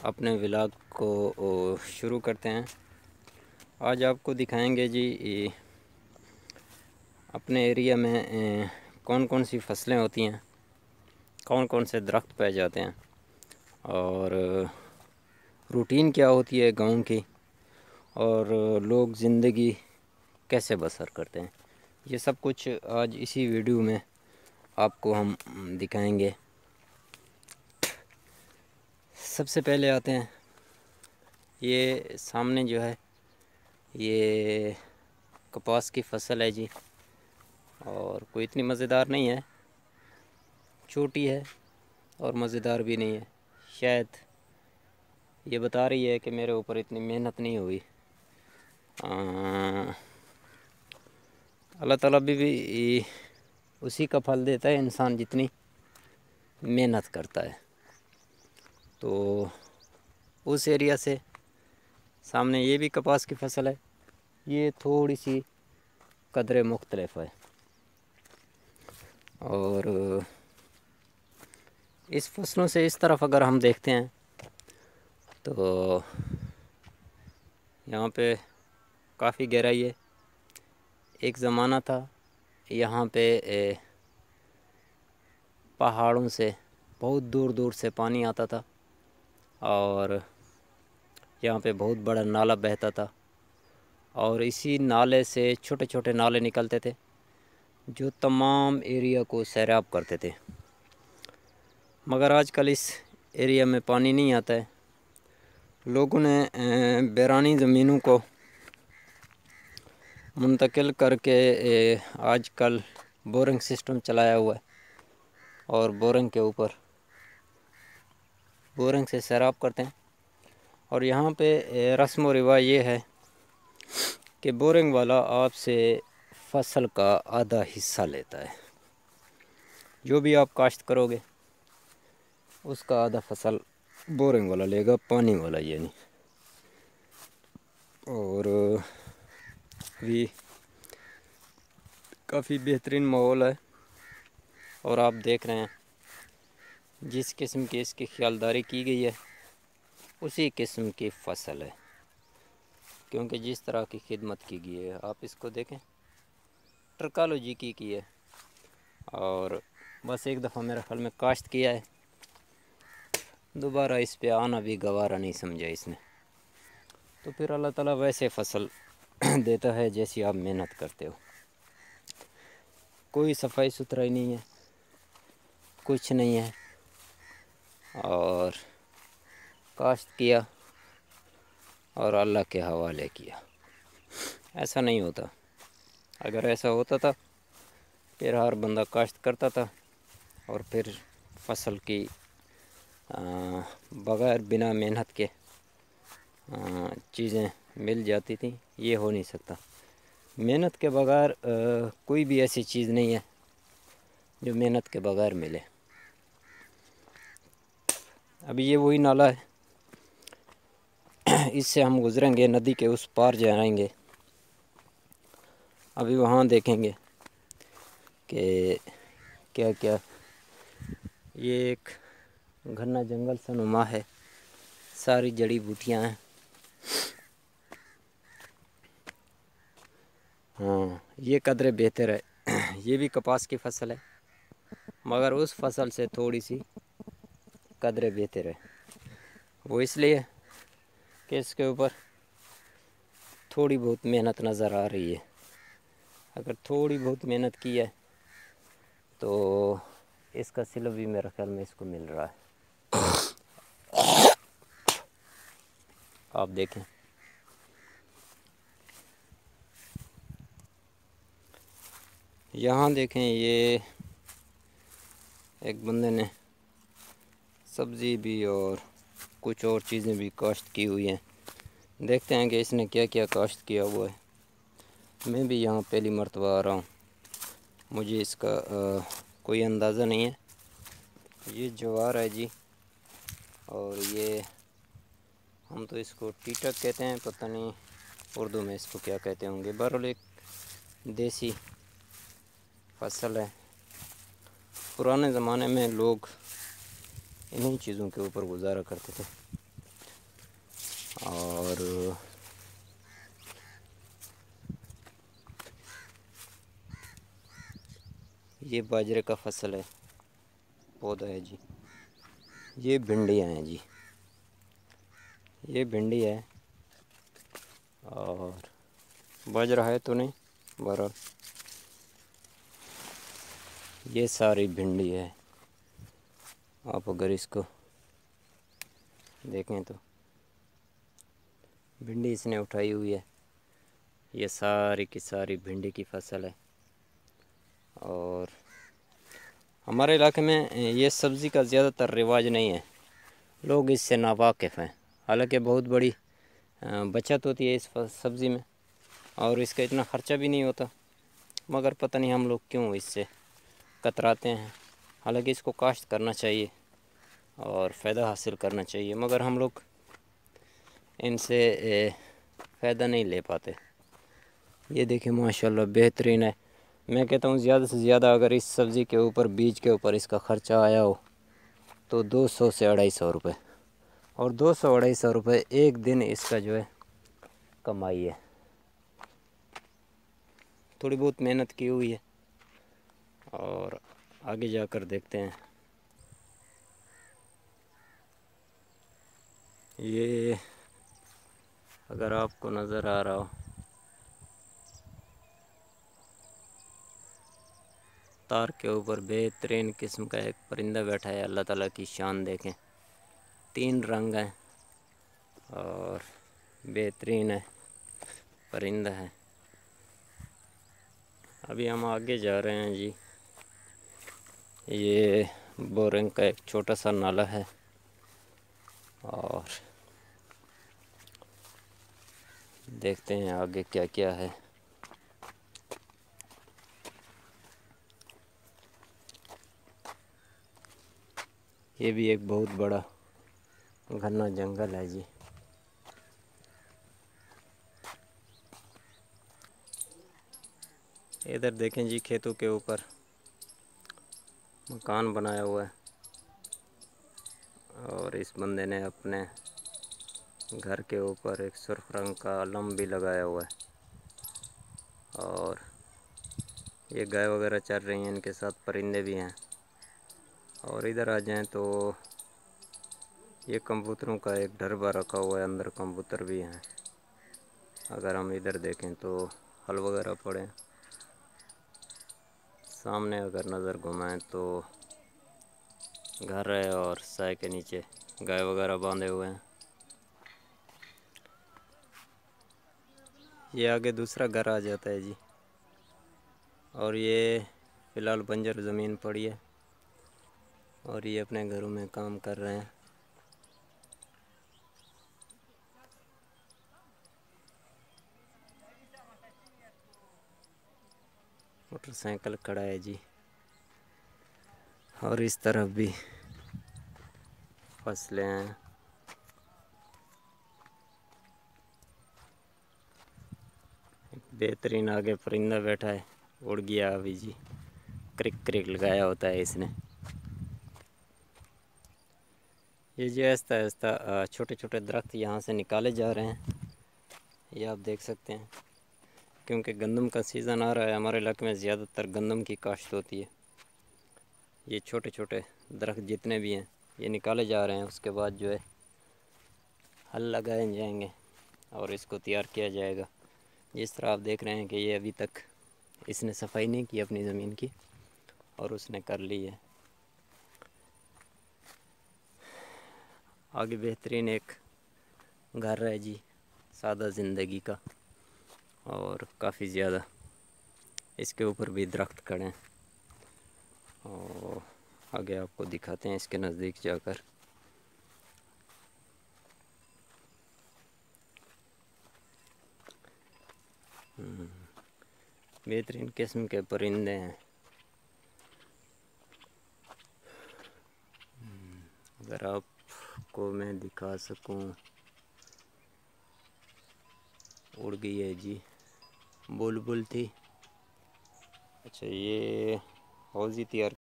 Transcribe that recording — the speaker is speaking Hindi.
अपने व्लॉग को शुरू करते हैं। आज आपको दिखाएंगे जी अपने एरिया में कौन कौन सी फसलें होती हैं, कौन कौन से दरख्त पाए जाते हैं और रूटीन क्या होती है गांव की, और लोग ज़िंदगी कैसे बसर करते हैं। ये सब कुछ आज इसी वीडियो में आपको हम दिखाएंगे। सबसे पहले आते हैं, ये सामने जो है ये कपास की फसल है जी, और कोई इतनी मज़ेदार नहीं है, छोटी है और मज़ेदार भी नहीं है। शायद ये बता रही है कि मेरे ऊपर इतनी मेहनत नहीं हुई। अल्लाह ताला भी उसी का फल देता है इंसान जितनी मेहनत करता है। तो उस एरिया से सामने ये भी कपास की फसल है, ये थोड़ी सी कदरे मुख्तलिफ है। और इस फसलों से इस तरफ अगर हम देखते हैं तो यहाँ पे काफ़ी गहराई है। एक ज़माना था यहाँ पे पहाड़ों से बहुत दूर दूर से पानी आता था और यहाँ पे बहुत बड़ा नाला बहता था, और इसी नाले से छोटे छोटे नाले निकलते थे जो तमाम एरिया को सैराब करते थे। मगर आजकल इस एरिया में पानी नहीं आता है। लोगों ने बैरानी ज़मीनों को मुंतकिल करके आजकल बोरिंग सिस्टम चलाया हुआ है, और बोरिंग के ऊपर बोरिंग से सैराब करते हैं। और यहाँ पे रस्म व रिवाज ये है कि बोरिंग वाला आपसे फसल का आधा हिस्सा लेता है। जो भी आप काश्त करोगे उसका आधा फसल बोरिंग वाला लेगा, पानी वाला ये नहीं। और भी काफ़ी बेहतरीन माहौल है, और आप देख रहे हैं जिस किस्म की इसकी ख्यालदारी की गई है उसी किस्म की फसल है, क्योंकि जिस तरह की खिदमत की गई है आप इसको देखें, ट्रकालॉजी की है। और बस एक दफ़ा मेरे ख्याल में काश्त किया है, दोबारा इस पे आना भी गवारा नहीं समझा इसने। तो फिर अल्लाह ताला वैसे फसल देता है जैसी आप मेहनत करते हो। कोई सफाई सुथराई नहीं है, कुछ नहीं है, और काश्त किया और अल्लाह के हवाले किया। ऐसा नहीं होता। अगर ऐसा होता था फिर हर बंदा काश्त करता था और फिर फसल की बग़ैर बिना मेहनत के चीज़ें मिल जाती थी। ये हो नहीं सकता। मेहनत के बग़ैर कोई भी ऐसी चीज़ नहीं है जो मेहनत के बग़ैर मिले। अभी ये वही नाला है, इससे हम गुज़रेंगे, नदी के उस पार जाएंगे। अभी वहाँ देखेंगे कि क्या क्या, ये एक घना जंगल सा नुमा है, सारी जड़ी बूटियाँ हैं। हाँ, ये कदरे बेहतर है। ये भी कपास की फसल है, मगर उस फसल से थोड़ी सी कदरे बेहतर है। वो इसलिए कि इसके ऊपर थोड़ी बहुत मेहनत नज़र आ रही है। अगर थोड़ी बहुत मेहनत की है तो इसका सिला भी मेरे ख्याल में इसको मिल रहा है। आप देखें, यहाँ देखें, ये एक बंदे ने सब्ज़ी भी और कुछ और चीज़ें भी काश्त की हुई हैं। देखते हैं कि इसने क्या क्या काश्त किया हुआ है। मैं भी यहाँ पहली मर्तबा आ रहा हूँ, मुझे इसका कोई अंदाज़ा नहीं है। ये ज्वार है जी, और ये हम तो इसको टीटक कहते हैं, पता नहीं उर्दू में इसको क्या कहते होंगे। बहरहाल एक देसी फसल है। पुराने ज़माने में लोग इन्हीं चीज़ों के ऊपर गुजारा करते थे। और ये बाजरे का फसल है, पौधा है जी। ये भिंडियाँ हैं जी, ये भिंडी है और बाजरा है तो नहीं, बहरहाल ये सारी भिंडी है। आप अगर इसको देखें तो भिंडी इसने उठाई हुई है। ये सारी की सारी भिंडी की फसल है। और हमारे इलाके में ये सब्ज़ी का ज़्यादातर रिवाज नहीं है, लोग इससे नावाकिफ़ हैं। हालांकि बहुत बड़ी बचत होती है इस सब्ज़ी में और इसका इतना ख़र्चा भी नहीं होता, मगर पता नहीं हम लोग क्यों इससे कतराते हैं। हालांकि इसको काश्त करना चाहिए और फ़ायदा हासिल करना चाहिए, मगर हम लोग इनसे फ़ायदा नहीं ले पाते। ये देखिए माशाल्लाह बेहतरीन है। मैं कहता हूँ ज़्यादा से ज़्यादा अगर इस सब्ज़ी के ऊपर, बीज के ऊपर इसका ख़र्चा आया हो तो 200 से 250 रुपये, और 200-250 रुपये एक दिन इसका जो है कमाई है। थोड़ी बहुत मेहनत की हुई है और आगे जाकर देखते हैं। ये अगर आपको नज़र आ रहा हो, तार के ऊपर बेहतरीन किस्म का एक परिंदा बैठा है। अल्लाह ताला की शान देखें, 3 रंग हैं और बेहतरीन है, परिंदा है। अभी हम आगे जा रहे हैं जी। ये बोरिंग का एक छोटा सा नाला है और देखते हैं आगे क्या क्या है। ये भी एक बहुत बड़ा घना जंगल है जी। इधर देखें जी, खेतों के ऊपर मकान बनाया हुआ है और इस बंदे ने अपने घर के ऊपर एक सुर्ख रंग का अलम भी लगाया हुआ है। और ये गाय वगैरह चर रही हैं, इनके साथ परिंदे भी हैं। और इधर आ जाएं तो ये कबूतरों का एक ढरबा रखा हुआ है, अंदर कबूतर भी हैं। अगर हम इधर देखें तो हल वगैरह पड़े, सामने अगर नज़र घुमाएं तो घर है और साए के नीचे गाय वगैरह बांधे हुए हैं। ये आगे दूसरा घर आ जाता है जी। और ये फ़िलहाल बंजर ज़मीन पड़ी है और ये अपने घरों में काम कर रहे हैं। मोटरसाइकिल खड़ा है जी और इस तरफ भी फसलें हैं। बेहतरीन आगे परिंदा बैठा है, उड़ गया अभी जी। क्रिक क्रिक लगाया होता है इसने। ये जो आहिस्ता आहिस्ता छोटे छोटे दरख्त यहाँ से निकाले जा रहे हैं, ये आप देख सकते हैं। क्योंकि गंदम का सीज़न आ रहा है, हमारे इलाके में ज़्यादातर गंदम की काश्त होती है। ये छोटे छोटे दरख्त जितने भी हैं ये निकाले जा रहे हैं, उसके बाद जो है हल लगाए जाएंगे और इसको तैयार किया जाएगा। जिस तरह आप देख रहे हैं कि ये अभी तक इसने सफाई नहीं की अपनी ज़मीन की और उसने कर ली है। आगे बेहतरीन एक घर है जी, सादा ज़िंदगी का, और काफ़ी ज़्यादा इसके ऊपर भी दरख्त खड़े हैं। और आगे आपको दिखाते हैं इसके नज़दीक जाकर। बेहतरीन किस्म के परिंदे हैं। अगर आपको मैं दिखा सकूं, उड़ गई है जी, बुलबुल थी। अच्छा, ये हौज़ी तैयार